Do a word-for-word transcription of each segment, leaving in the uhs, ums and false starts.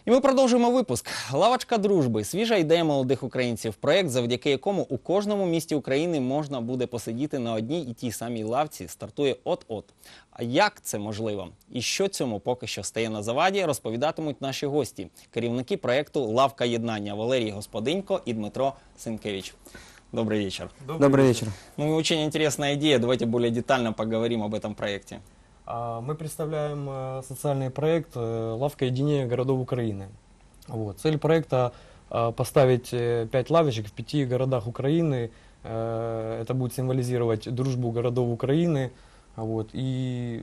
І ми продовжуємо випуск. Лавочка дружби – свіжа ідея молодих українців. Проєкт, завдяки якому у кожному місті України можна буде посидіти на одній і тій самій лавці, стартує от-от. А як це можливо? І що цьому поки що стає на заваді, розповідатимуть наші гості. Керівники проєкту «Лавка єднання» Валерій Господинько и Дмитро Сенкевич. Добрый вечер. Добрый, Добрый вечер. вечер. Ну, очень интересная идея. Давайте более детально поговорим об этом проекте. А, Мы представляем э, социальный проект э, «Лавка единения городов Украины». Вот. Цель проекта э, поставить э, пять лавочек в пяти городах Украины. Э, Это будет символизировать дружбу городов Украины. Вот. И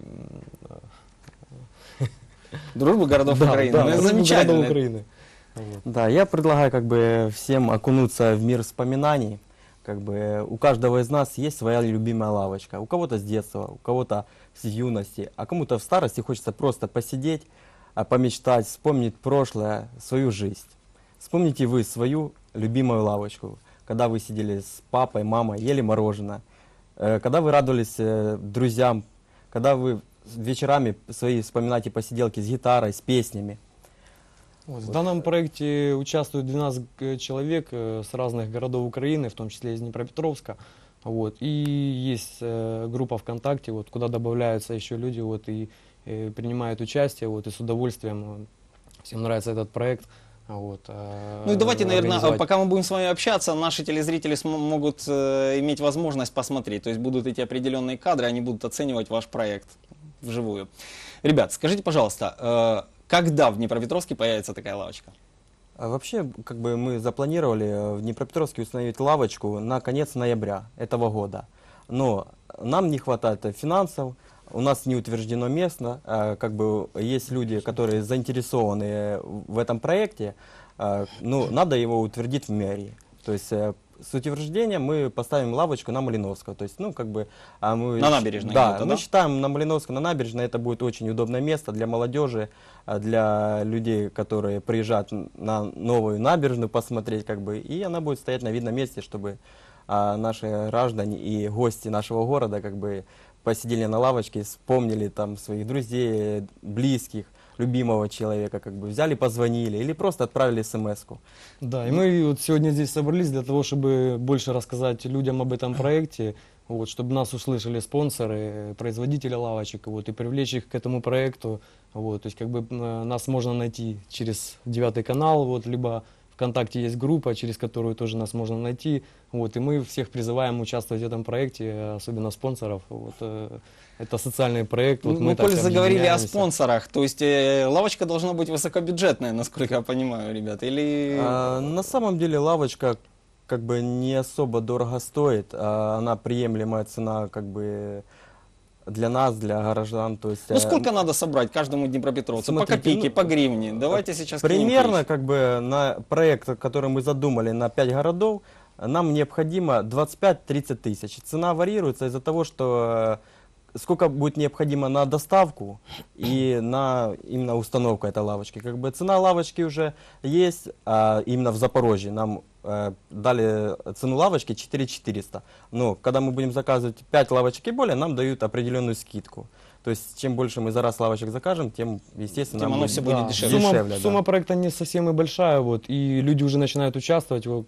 Дружбу городов да, Украины. да, Ну, дружбу замечательно. городов Украины. Вот. Да, я предлагаю как бы всем окунуться в мир вспоминаний. Как бы у каждого из нас есть своя любимая лавочка. У кого-то с детства, у кого-то с юности, а кому-то в старости хочется просто посидеть, а, помечтать, вспомнить прошлое, свою жизнь. Вспомните вы свою любимую лавочку, когда вы сидели с папой, мамой, ели мороженое, э, когда вы радовались э, друзьям, когда вы вечерами свои вспоминаете посиделки с гитарой, с песнями. Вот. В данном проекте участвует двенадцать э, человек э, с разных городов Украины, в том числе из Днепропетровска. Вот. И есть э, группа ВКонтакте, вот, куда добавляются еще люди вот, и э, принимают участие, вот, и с удовольствием. э, Всем нравится этот проект. Вот, э, Ну и давайте, наверное, организовать. пока мы будем с вами общаться, наши телезрители см- могут э, иметь возможность посмотреть. То есть будут эти определенные кадры, они будут оценивать ваш проект вживую. Ребят, скажите, пожалуйста, э, когда в Днепропетровске появится такая лавочка? А вообще, как бы мы запланировали э, в Днепропетровске установить лавочку на конец ноября этого года. Но нам не хватает э, финансов, у нас не утверждено место, э, как бы есть люди, которые заинтересованы э, в этом проекте, э, ну, надо его утвердить в мэрии. То есть э, с утверждением мы поставим лавочку на Малиновского. То есть, ну, как бы, а мы, На набережной Да, где-то, мы да? считаем, на Малиновской, на набережной это будет очень удобное место для молодежи, а, для людей, которые приезжают н- на новую набережную посмотреть, как бы, и она будет стоять на видном месте, чтобы а, наши граждане и гости нашего города, как бы, посидели на лавочке, вспомнили там своих друзей, близких, любимого человека, как бы, взяли, позвонили или просто отправили смс-ку. Да, и мы вот сегодня здесь собрались для того, чтобы больше рассказать людям об этом проекте, вот, чтобы нас услышали спонсоры, производители лавочек, вот, и привлечь их к этому проекту. Вот, то есть как бы э, нас можно найти через девятый канал, вот, либо ВКонтакте есть группа, через которую тоже нас можно найти. Вот, и мы всех призываем участвовать в этом проекте, особенно спонсоров. Вот, э, это социальный проект. Вот Ну, мы мы, коль так заговорили о объединяемся. спонсорах, то есть э, лавочка должна быть высокобюджетная, насколько я понимаю, ребят, или... А, на самом деле лавочка как бы не особо дорого стоит, а она приемлемая цена как бы для нас, для горожан. То есть, Ну э, сколько надо собрать каждому днепропетровцу? По смотрите, копейке, ну, по гривне? Давайте сейчас кинем примерно клич. как бы на проект, который мы задумали на пять городов, нам необходимо двадцать пять-тридцать тысяч. Цена варьируется из-за того, что э, сколько будет необходимо на доставку и на именно установку этой лавочки. Как бы цена лавочки уже есть, а именно в Запорожье нам э, дали цену лавочки четыре тысячи четыреста. Но когда мы будем заказывать пять лавочек и более, нам дают определенную скидку. То есть чем больше мы за раз лавочек закажем, тем, естественно, Тем нам оно будет все будет Да, дешевле. Сумма, дешевле, да. сумма проекта не совсем и большая, вот, и люди уже начинают участвовать, вот,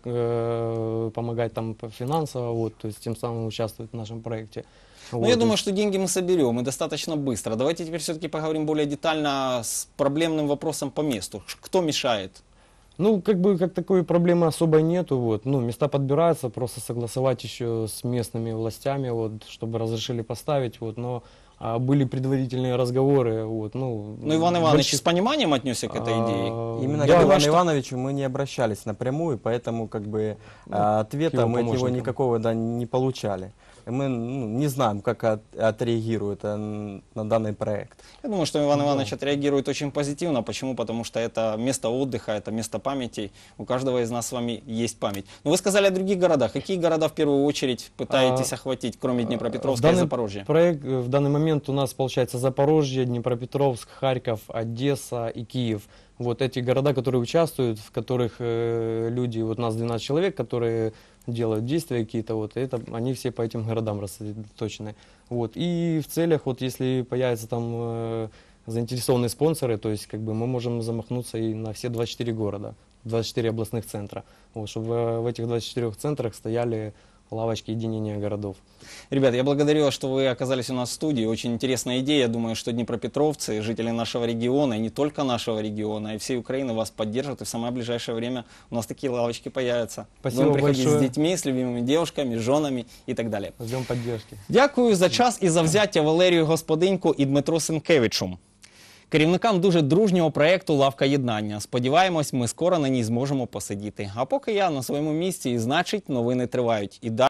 э, помогать там по- финансово, вот, то есть тем самым участвовать в нашем проекте. Ну, Вот, я то думаю, есть- что деньги мы соберем, и достаточно быстро. Давайте теперь все-таки поговорим более детально с проблемным вопросом по месту. Ш- Кто мешает? Ну, как бы, как такой проблемы особой нету, вот, ну, места подбираются, просто согласовать еще с местными властями, вот, чтобы разрешили поставить, вот, но а, были предварительные разговоры, вот, ну... Ну, Иван Иванович больших- с пониманием отнесся к этой идее? А, Именно да, к думаю, Ивану что- Ивановичу мы не обращались напрямую, поэтому как бы Ну, а, ответа его мы от него помощникам. никакого да, не получали. И мы ну, не знаем, как от- отреагирует э, на данный проект. Я думаю, что Иван Да. Иванович отреагирует очень позитивно. Почему? Потому что это место отдыха, это место памяти. У каждого из нас с вами есть память. Но вы сказали о других городах. Какие города в первую очередь пытаетесь А, охватить, кроме Днепропетровска и данный Запорожья? Проект, э, в данный момент у нас получается Запорожье, Днепропетровск, Харьков, Одесса и Киев. Вот эти города, которые участвуют, в которых э, люди, вот нас двенадцать человек, которые делают действия какие-то, вот это, они все по этим городам рассредоточены. Вот. И в целях, вот если появится там э, заинтересованные спонсоры, то есть как бы мы можем замахнуться и на все двадцать четыре города, двадцать четыре областных центра, вот, чтобы в, в этих двадцати четырёх центрах стояли лавочки единения городов. Ребята, я благодарю вас, что вы оказались у нас в студии. Очень интересная идея. Я думаю, что днепропетровцы, жители нашего региона, и не только нашего региона, и всей Украины вас поддержат. И в самое ближайшее время у нас такие лавочки появятся. Спасибо Будем приходить большое. с детьми, с любимыми девушками, с женами и так далее. Ждем поддержки. Дякую за час і за взяття Валерію Господиньку і Дмитру Сенкевичу, керівникам дуже дружнього проєкту «Лавка єднання». Сподіваємось, ми скоро на ній зможемо посидіти. А поки я на своєму місці, і значить, новини тривають. І далі